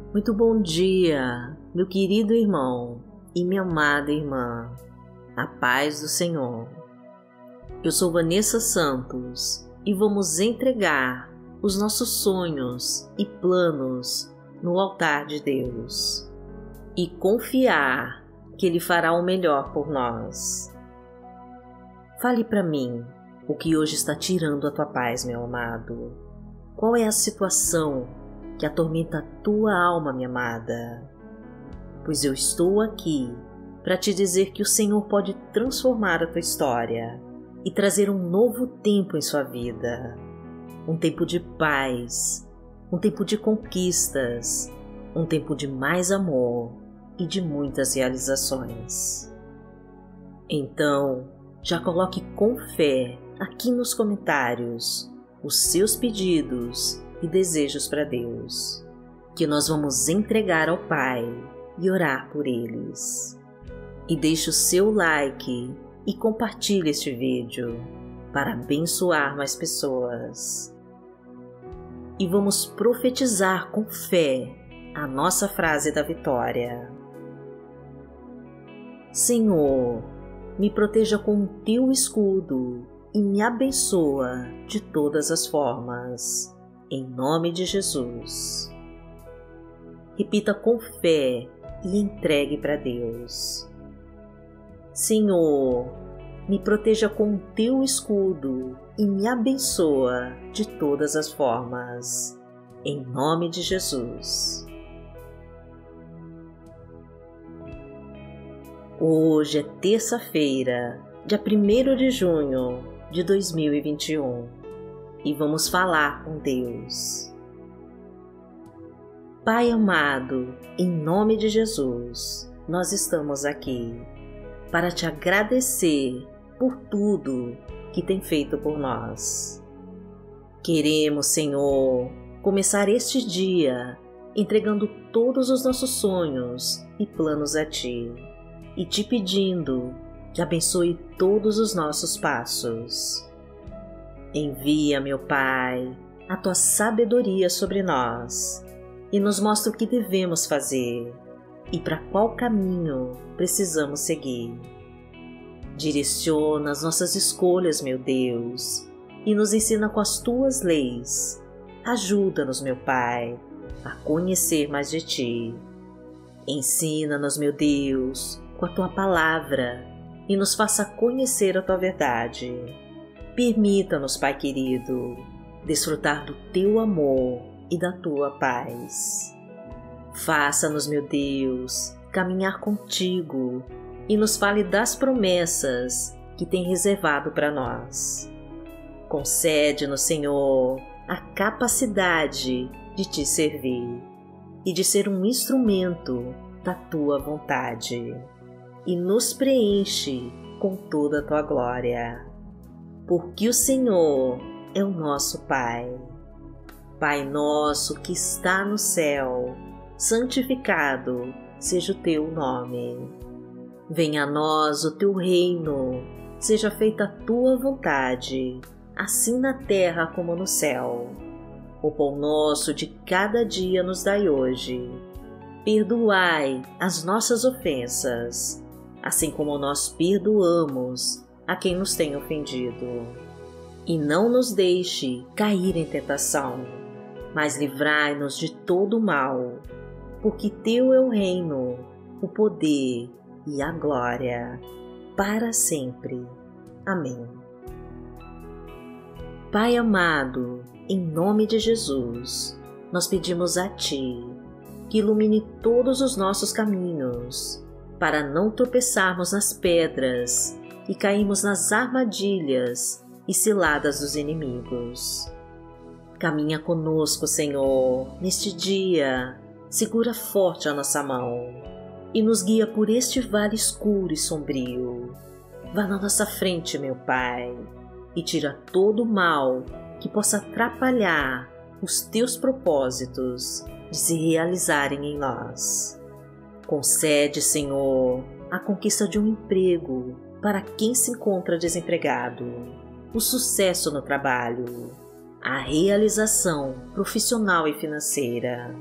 Muito bom dia, meu querido irmão e minha amada irmã. A paz do Senhor. Eu sou Vanessa Santos e vamos entregar os nossos sonhos e planos no altar de Deus e confiar que Ele fará o melhor por nós. Fale para mim o que hoje está tirando a tua paz, meu amado. Qual é a situação que atormenta a tua alma, minha amada? Pois eu estou aqui para te dizer que o Senhor pode transformar a tua história e trazer um novo tempo em sua vida. Um tempo de paz, um tempo de conquistas, um tempo de mais amor e de muitas realizações. Então, já coloque com fé aqui nos comentários os seus pedidos e desejos para Deus, que nós vamos entregar ao Pai e orar por eles. E deixe o seu like e compartilhe este vídeo para abençoar mais pessoas. E vamos profetizar com fé a nossa frase da vitória. Senhor, me proteja com o teu escudo e me abençoa de todas as formas. Em nome de Jesus. Repita com fé e entregue para Deus. Senhor, me proteja com o teu escudo e me abençoa de todas as formas. Em nome de Jesus. Hoje é terça-feira, dia 1º de junho de 2021. E vamos falar com Deus. Pai amado, em nome de Jesus, nós estamos aqui para te agradecer por tudo que tem feito por nós. Queremos, Senhor, começar este dia entregando todos os nossos sonhos e planos a Ti e te pedindo que abençoe todos os nossos passos. Envia, meu Pai, a Tua sabedoria sobre nós e nos mostra o que devemos fazer e para qual caminho precisamos seguir. Direciona as nossas escolhas, meu Deus, e nos ensina com as Tuas leis. Ajuda-nos, meu Pai, a conhecer mais de Ti. Ensina-nos, meu Deus, com a Tua palavra e nos faça conhecer a Tua verdade. Permita-nos, Pai querido, desfrutar do Teu amor e da Tua paz. Faça-nos, meu Deus, caminhar contigo e nos fale das promessas que tem reservado para nós. Concede-nos, Senhor, a capacidade de Te servir e de ser um instrumento da Tua vontade e nos preenche com toda a Tua glória. Porque o Senhor é o nosso Pai. Pai nosso que está no céu, santificado seja o Teu nome. Venha a nós o Teu reino, seja feita a Tua vontade, assim na terra como no céu. O pão nosso de cada dia nos dai hoje. Perdoai as nossas ofensas, assim como nós perdoamos a quem nos tem ofendido. E não nos deixe cair em tentação, mas livrai-nos de todo o mal, porque Teu é o reino, o poder e a glória, para sempre. Amém. Pai amado, em nome de Jesus, nós pedimos a Ti que ilumine todos os nossos caminhos, para não tropeçarmos nas pedras e caímos nas armadilhas e ciladas dos inimigos. Caminha conosco, Senhor, neste dia, segura forte a nossa mão e nos guia por este vale escuro e sombrio. Vá na nossa frente, meu Pai, e tira todo o mal que possa atrapalhar os Teus propósitos de se realizarem em nós. Concede, Senhor, a conquista de um emprego para quem se encontra desempregado, o sucesso no trabalho, a realização profissional e financeira.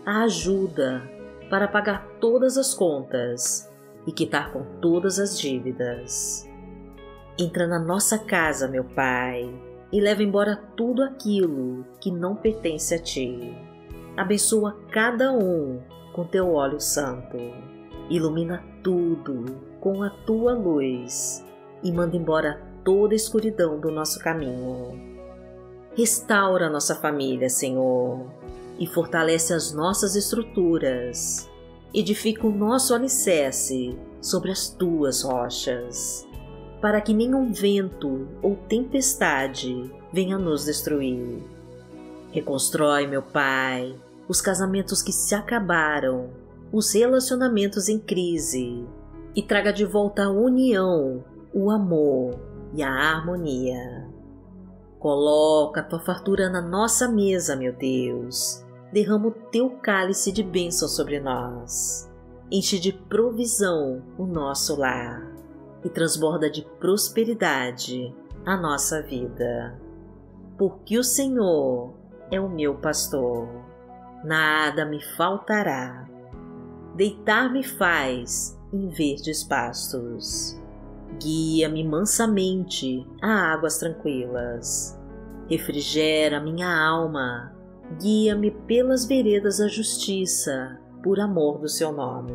a ajuda para pagar todas as contas e quitar com todas as dívidas. Entra na nossa casa, meu Pai, e leva embora tudo aquilo que não pertence a Ti. Abençoa cada um com Teu óleo santo. Ilumina tudo com a Tua luz e manda embora toda a escuridão do nosso caminho. Restaura nossa família, Senhor, e fortalece as nossas estruturas. Edifica o nosso alicerce sobre as Tuas rochas, para que nenhum vento ou tempestade venha nos destruir. Reconstrói, meu Pai, os casamentos que se acabaram, os relacionamentos em crise, e traga de volta a união, o amor e a harmonia. Coloca a Tua fartura na nossa mesa, meu Deus. Derrama o Teu cálice de bênção sobre nós. Enche de provisão o nosso lar e transborda de prosperidade a nossa vida. Porque o Senhor é o meu pastor, nada me faltará. Deitar-me faz em verdes pastos. Guia-me mansamente a águas tranquilas. Refrigera minha alma. Guia-me pelas veredas da justiça, por amor do Seu nome.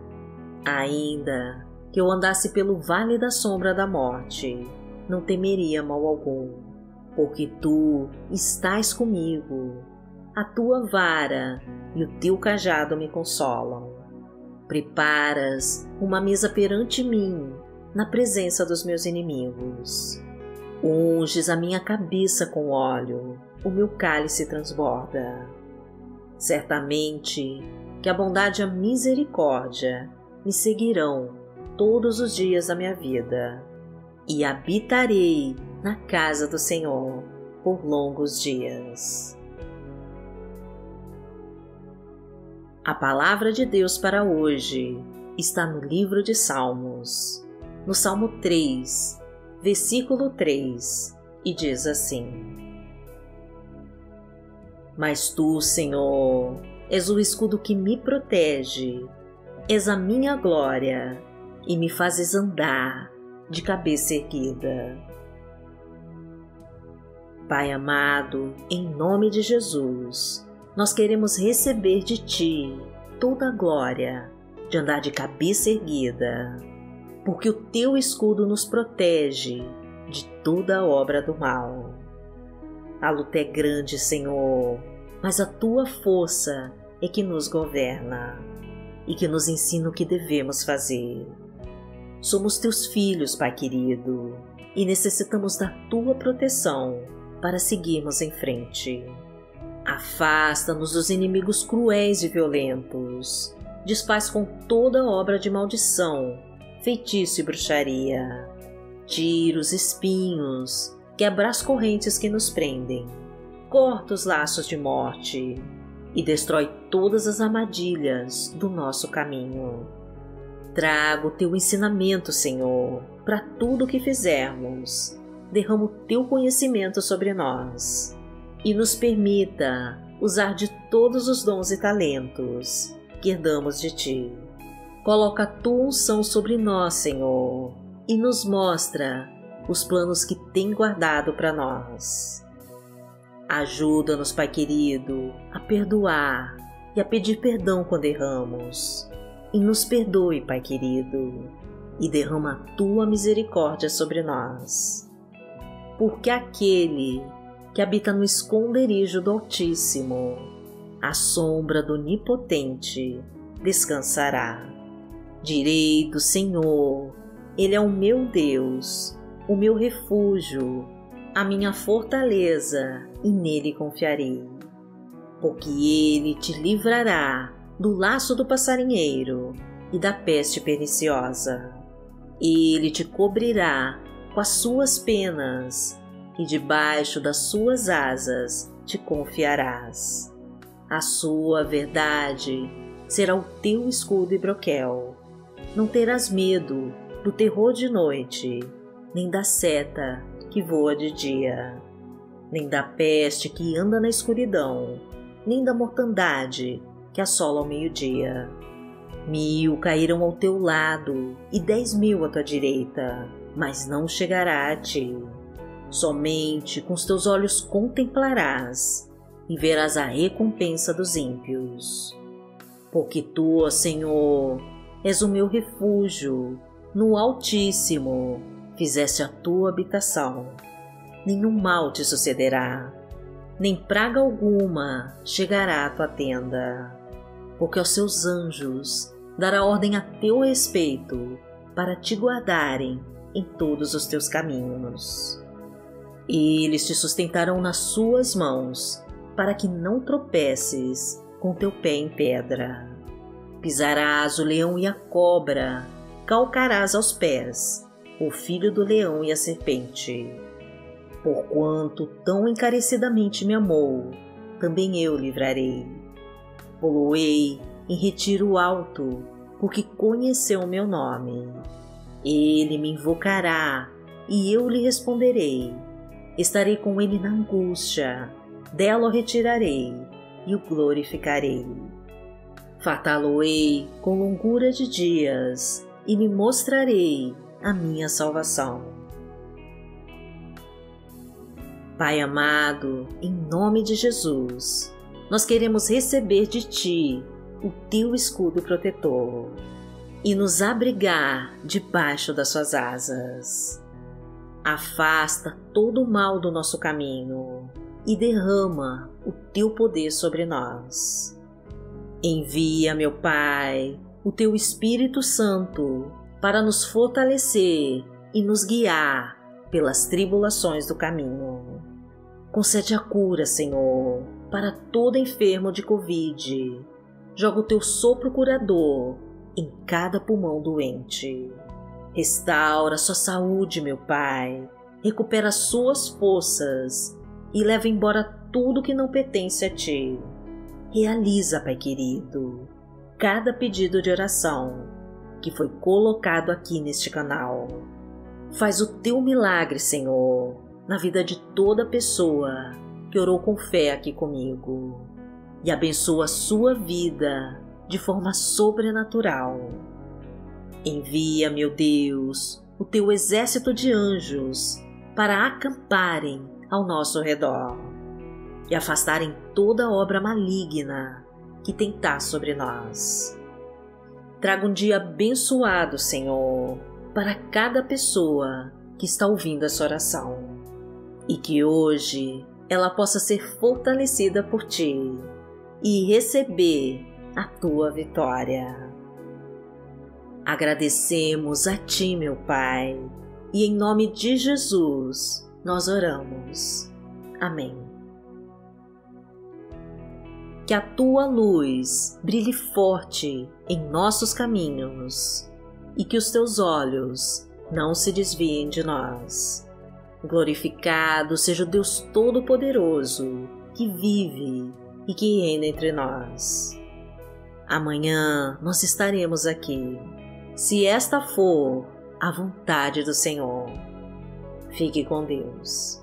Ainda que eu andasse pelo vale da sombra da morte, não temeria mal algum, porque Tu estás comigo. A Tua vara e o Teu cajado me consolam. Preparas uma mesa perante mim, na presença dos meus inimigos. Unges a minha cabeça com óleo, o meu cálice transborda. Certamente que a bondade e a misericórdia me seguirão todos os dias da minha vida, e habitarei na casa do Senhor por longos dias. A palavra de Deus para hoje está no livro de Salmos, no Salmo 3, versículo 3, e diz assim: Mas Tu, Senhor, és o escudo que me protege, és a minha glória e me fazes andar de cabeça erguida. Pai amado, em nome de Jesus, nós queremos receber de Ti toda a glória de andar de cabeça erguida, porque o Teu escudo nos protege de toda obra do mal. A luta é grande, Senhor, mas a Tua força é que nos governa e que nos ensina o que devemos fazer. Somos Teus filhos, Pai querido, e necessitamos da Tua proteção para seguirmos em frente. Afasta-nos dos inimigos cruéis e violentos. Desfaz com toda obra de maldição, feitiço e bruxaria. Tira os espinhos, quebra as correntes que nos prendem. Corta os laços de morte e destrói todas as armadilhas do nosso caminho. Traga o Teu ensinamento, Senhor, para tudo o que fizermos. Derrama o Teu conhecimento sobre nós e nos permita usar de todos os dons e talentos que herdamos de Ti. Coloca a Tua unção sobre nós, Senhor, e nos mostra os planos que tem guardado para nós. Ajuda-nos, Pai querido, a perdoar e a pedir perdão quando erramos. E nos perdoe, Pai querido, e derrama a Tua misericórdia sobre nós. Porque aquele que habita no esconderijo do Altíssimo, à sombra do Onipotente, descansará. Direi do Senhor, Ele é o meu Deus, o meu refúgio, a minha fortaleza, e nele confiarei. Porque Ele te livrará do laço do passarinheiro e da peste perniciosa. Ele te cobrirá com as suas penas, e debaixo das suas asas te confiarás. A sua verdade será o teu escudo e broquel. Não terás medo do terror de noite, nem da seta que voa de dia, nem da peste que anda na escuridão, nem da mortandade que assola ao meio-dia. 1000 cairão ao teu lado e 10.000 à tua direita, mas não chegará a ti. Somente com os teus olhos contemplarás e verás a recompensa dos ímpios. Porque tu, ó Senhor, és o meu refúgio, no Altíssimo fizeste a tua habitação. Nenhum mal te sucederá, nem praga alguma chegará à tua tenda, porque aos seus anjos dará ordem a teu respeito para te guardarem em todos os teus caminhos. Eles te sustentarão nas suas mãos, para que não tropeces com teu pé em pedra. Pisarás o leão e a cobra, calcarás aos pés o filho do leão e a serpente. Porquanto tão encarecidamente me amou, também eu livrarei. Poloei em retiro alto, porque conheceu o meu nome. Ele me invocará, e eu lhe responderei. Estarei com ele na angústia, dela o retirarei, e o glorificarei. Fartá-lo-ei com longura de dias, e lhe mostrarei a minha salvação. Pai amado, em nome de Jesus, nós queremos receber de Ti o Teu escudo protetor e nos abrigar debaixo das Suas asas. Afasta todo o mal do nosso caminho e derrama o Teu poder sobre nós. Envia, meu Pai, o Teu Espírito Santo para nos fortalecer e nos guiar pelas tribulações do caminho. Concede a cura, Senhor, para todo enfermo de Covid. Joga o Teu sopro curador em cada pulmão doente. Restaura sua saúde, meu Pai. Recupera suas forças e leva embora tudo que não pertence a Ti. Realiza, Pai querido, cada pedido de oração que foi colocado aqui neste canal. Faz o Teu milagre, Senhor, na vida de toda pessoa que orou com fé aqui comigo, e abençoa a sua vida de forma sobrenatural. Envia, meu Deus, o Teu exército de anjos para acamparem ao nosso redor e afastarem toda obra maligna que tentar sobre nós. Traga um dia abençoado, Senhor, para cada pessoa que está ouvindo essa oração, e que hoje ela possa ser fortalecida por Ti e receber a Tua vitória. Agradecemos a Ti, meu Pai, e em nome de Jesus nós oramos. Amém. Que a Tua luz brilhe forte em nossos caminhos e que os Teus olhos não se desviem de nós. Glorificado seja o Deus Todo-Poderoso que vive e que reina entre nós. Amanhã nós estaremos aqui, se esta for a vontade do Senhor. Fique com Deus.